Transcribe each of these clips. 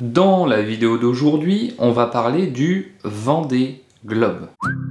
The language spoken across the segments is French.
Dans la vidéo d'aujourd'hui, on va parler du Vendée Globe.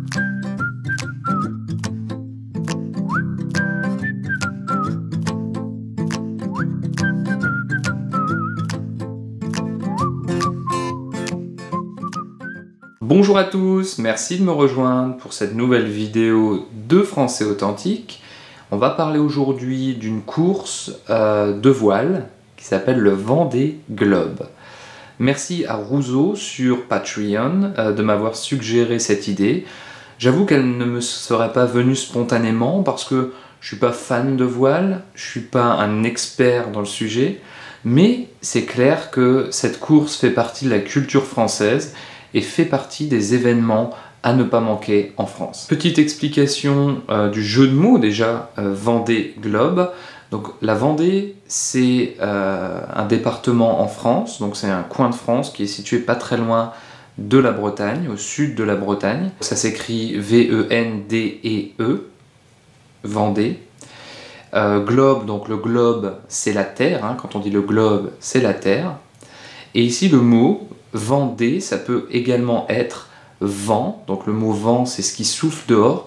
Bonjour à tous, merci de me rejoindre pour cette nouvelle vidéo de Français Authentique. On va parler aujourd'hui d'une course de voile qui s'appelle le Vendée Globe. Merci à Rousseau sur Patreon de m'avoir suggéré cette idée. J'avoue qu'elle ne me serait pas venue spontanément parce que je suis pas fan de voile, je suis pas un expert dans le sujet, mais c'est clair que cette course fait partie de la culture française et fait partie des événements à ne pas manquer en France. Petite explication du jeu de mots déjà, Vendée Globe. Donc la Vendée, c'est un département en France, donc c'est un coin de France qui est situé pas très loin de la Bretagne, au sud de la Bretagne. Ça s'écrit V-E-N-D-E-E, Vendée. Globe, donc le globe, c'est la Terre, hein. Quand on dit le globe, c'est la Terre. Et ici le mot Vendée, ça peut également être vent, donc le mot vent, c'est ce qui souffle dehors.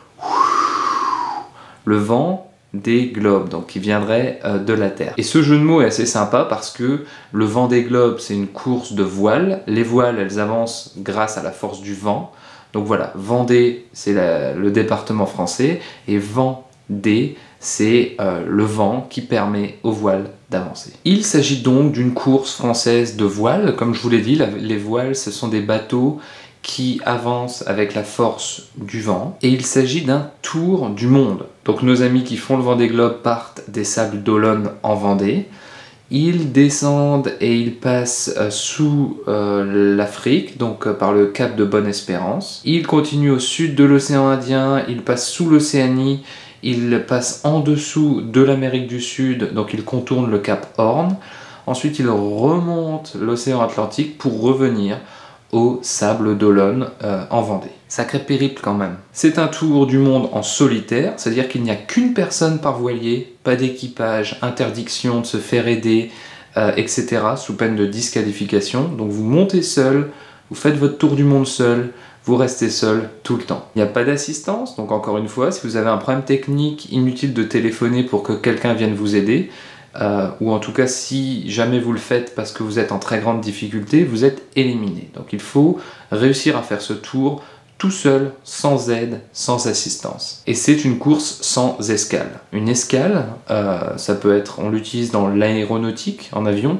Le vent des globes, donc qui viendrait de la Terre. Et ce jeu de mots est assez sympa parce que le Vendée Globe, c'est une course de voile. Les voiles, elles avancent grâce à la force du vent. Donc voilà, Vendée, c'est le département français, et Vendée, c'est le vent qui permet aux voiles d'avancer. Il s'agit donc d'une course française de voile. Comme je vous l'ai dit, les voiles, ce sont des bateaux qui avancent avec la force du vent. Et il s'agit d'un tour du monde. Donc nos amis qui font le Vendée Globe partent des Sables d'Olonne en Vendée. Ils descendent et ils passent sous l'Afrique, donc par le cap de Bonne-Espérance. Ils continuent au sud de l'océan Indien, ils passent sous l'Océanie, ils passent en dessous de l'Amérique du Sud, donc ils contournent le cap Horn. Ensuite, ils remontent l'océan Atlantique pour revenir aux Sables d'Olonne en Vendée. Sacré périple quand même. C'est un tour du monde en solitaire, c'est-à-dire qu'il n'y a qu'une personne par voilier, pas d'équipage, interdiction de se faire aider, etc., sous peine de disqualification. Donc vous montez seul, vous faites votre tour du monde seul, vous restez seul tout le temps. Il n'y a pas d'assistance, donc encore une fois, si vous avez un problème technique, inutile de téléphoner pour que quelqu'un vienne vous aider, ou en tout cas si jamais vous le faites parce que vous êtes en très grande difficulté, vous êtes éliminé. Donc il faut réussir à faire ce tour tout seul, sans aide, sans assistance. Et c'est une course sans escale. Une escale, ça peut être, on l'utilise dans l'aéronautique, en avion,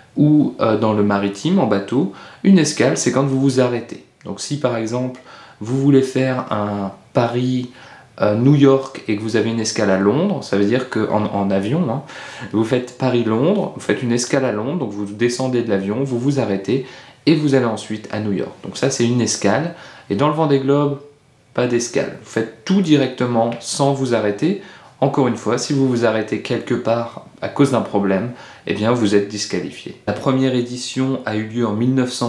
ou dans le maritime, en bateau. Une escale, c'est quand vous vous arrêtez. Donc si par exemple, vous voulez faire un Paris New York et que vous avez une escale à Londres, ça veut dire qu'en avion, hein, vous faites Paris-Londres, vous faites une escale à Londres, donc vous descendez de l'avion, vous vous arrêtez et vous allez ensuite à New York. Donc ça c'est une escale, et dans le Vendée Globe, pas d'escale. Vous faites tout directement sans vous arrêter. Encore une fois, si vous vous arrêtez quelque part à cause d'un problème, eh bien vous êtes disqualifié. La première édition a eu lieu en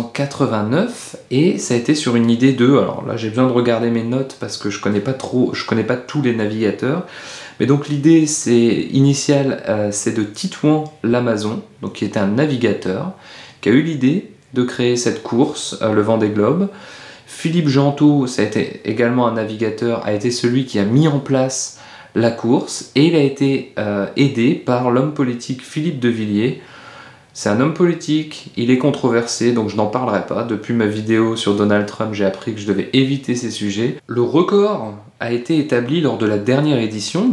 1989 et ça a été sur une idée de... Alors là j'ai besoin de regarder mes notes parce que je connais pas tous les navigateurs. Mais donc l'idée initiale c'est de Titouan Lamazon, donc qui était un navigateur, qui a eu l'idée de créer cette course, le Vendée Globe. Philippe Gentot, ça a été également un navigateur, a été celui qui a mis en place la course, et il a été aidé par l'homme politique Philippe de Villiers. C'est un homme politique, il est controversé, donc je n'en parlerai pas. Depuis ma vidéo sur Donald Trump, j'ai appris que je devais éviter ces sujets. Le record a été établi lors de la dernière édition,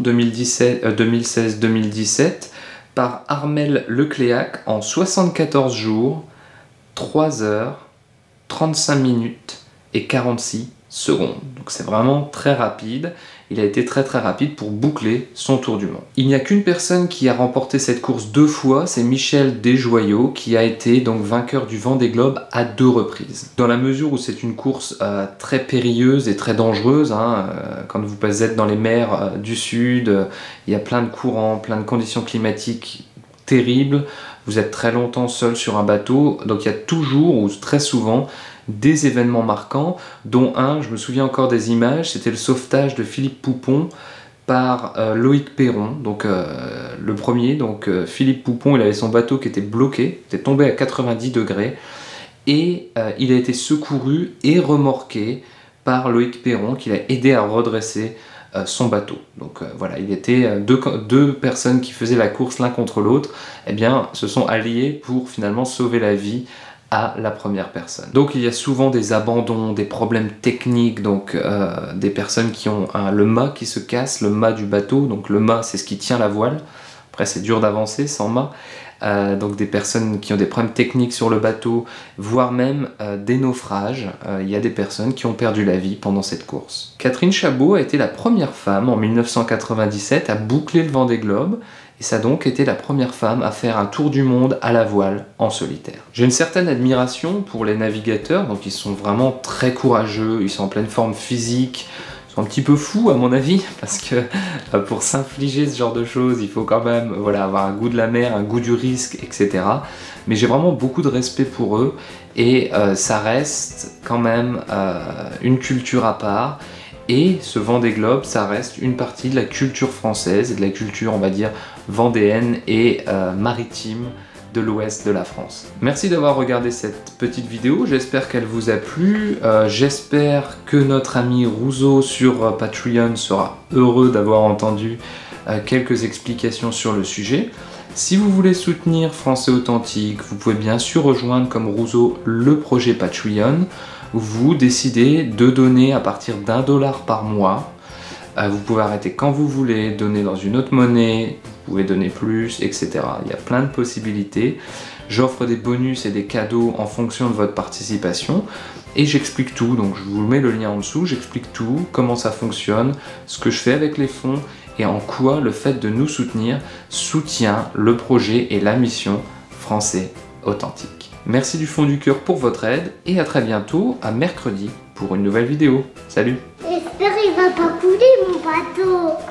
2016-2017, par Armel Lecléac en 74 jours, 3 heures, 35 minutes et 46 secondes. Donc c'est vraiment très rapide. Il a été très rapide pour boucler son tour du monde. Il n'y a qu'une personne qui a remporté cette course 2 fois, c'est Michel Desjoyaux, qui a été donc vainqueur du Vendée Globe à 2 reprises. Dans la mesure où c'est une course très périlleuse et très dangereuse, hein, quand vous êtes dans les mers du sud, il y a plein de courants, plein de conditions climatiques terribles, vous êtes très longtemps seul sur un bateau, donc il y a toujours ou très souvent des événements marquants, dont un, je me souviens encore des images, c'était le sauvetage de Philippe Poupon par Loïc Perron, donc Le premier, donc Philippe Poupon, il avait son bateau qui était bloqué, était tombé à 90 degrés, et il a été secouru et remorqué par Loïc Perron, qui l'a aidé à redresser son bateau. Donc voilà, il était deux personnes qui faisaient la course l'un contre l'autre, eh bien, se sont alliés pour finalement sauver la vie à la première personne. Donc il y a souvent des abandons, des problèmes techniques, donc des personnes qui ont le mât qui se casse, le mât du bateau, donc le mât c'est ce qui tient la voile, après c'est dur d'avancer sans mât, donc des personnes qui ont des problèmes techniques sur le bateau, voire même des naufrages. Il y a des personnes qui ont perdu la vie pendant cette course. Catherine Chabot a été la première femme en 1997 à boucler le Vendée Globe, et ça a donc été la première femme à faire un tour du monde à la voile en solitaire. J'ai une certaine admiration pour les navigateurs, donc ils sont vraiment très courageux, ils sont en pleine forme physique, ils sont un petit peu fous à mon avis, parce que pour s'infliger ce genre de choses, il faut quand même voilà, avoir un goût de la mer, un goût du risque, etc. Mais j'ai vraiment beaucoup de respect pour eux, et ça reste quand même une culture à part. Et ce Vendée Globe, ça reste une partie de la culture française et de la culture, on va dire, vendéenne et maritime de l'ouest de la France. Merci d'avoir regardé cette petite vidéo, j'espère qu'elle vous a plu. J'espère que notre ami Rousseau sur Patreon sera heureux d'avoir entendu quelques explications sur le sujet. Si vous voulez soutenir Français Authentique, vous pouvez bien sûr rejoindre comme Rousseau le projet Patreon. Vous décidez de donner à partir d'$1 par mois. Vous pouvez arrêter quand vous voulez, donner dans une autre monnaie, vous pouvez donner plus, etc. Il y a plein de possibilités. J'offre des bonus et des cadeaux en fonction de votre participation. Et j'explique tout, donc je vous mets le lien en dessous, j'explique tout, comment ça fonctionne, ce que je fais avec les fonds, et en quoi le fait de nous soutenir soutient le projet et la mission Français Authentique. Merci du fond du cœur pour votre aide et à très bientôt, à mercredi pour une nouvelle vidéo. Salut! J'espère qu'il va pas couler mon bateau.